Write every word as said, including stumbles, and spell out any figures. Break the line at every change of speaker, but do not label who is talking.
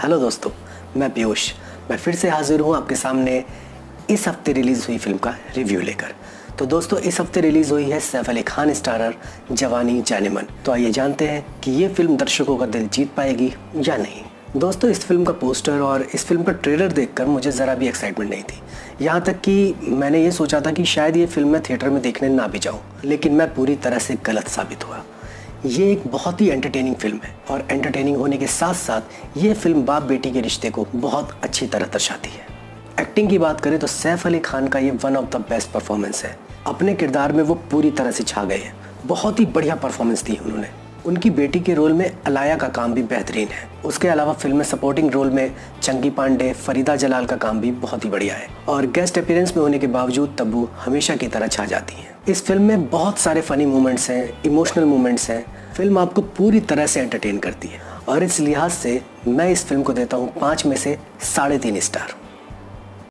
Hello दोस्तों, मैं पीयूष। मैं फिर से हाजिर हूँ आपके सामने इस हफ्ते रिलीज़ हुई फिल्म का रिव्यू लेकर। तो दोस्तों, इस हफ्ते रिलीज़ हुई है सैफ अली खान स्टारर जवानी जानेमन। तो आइए जानते हैं कि ये फिल्म दर्शकों का दिल जीत पाएगी या नहीं। दोस्तों, इस फिल्म का पोस्टर और इस फिल्म का ट्रेलर देखकर मुझे ज़रा भी एक्साइटमेंट नहीं थी। यहाँ तक कि मैंने ये सोचा था कि शायद ये फिल्म मैं थिएटर में देखने ना भी जाऊँ, लेकिन मैं पूरी तरह से गलत साबित हुआ। ये एक बहुत ही एंटरटेनिंग फिल्म है और एंटरटेनिंग होने के साथ साथ ये फिल्म बाप बेटी के रिश्ते को बहुत अच्छी तरह दर्शाती है। एक्टिंग की बात करें तो सैफ अली खान का ये one of the best performance है। अपने किरदार में वो पूरी तरह से छा गए हैं। बहुत ही बढ़िया परफॉर्मेंस दी उन्होंने। उनकी बेटी के रोल में अलाया का काम भी बेहतरीन है। उसके अलावा फिल्म में सपोर्टिंग रोल में चंकी पांडे, फरीदा जलाल का काम भी बहुत ही बढ़िया है और गेस्ट अपीयरेंस में होने के बावजूद तब्बू हमेशा की तरह छा जाती हैं। इस फिल्म में बहुत सारे फनी मोमेंट्स हैं, इमोशनल मोमेंट्स हैं। फिल्म आपको पूरी तरह से एंटरटेन करती है और इस लिहाज से मैं इस फिल्म को देता हूँ पाँच में से साढ़े तीन स्टार।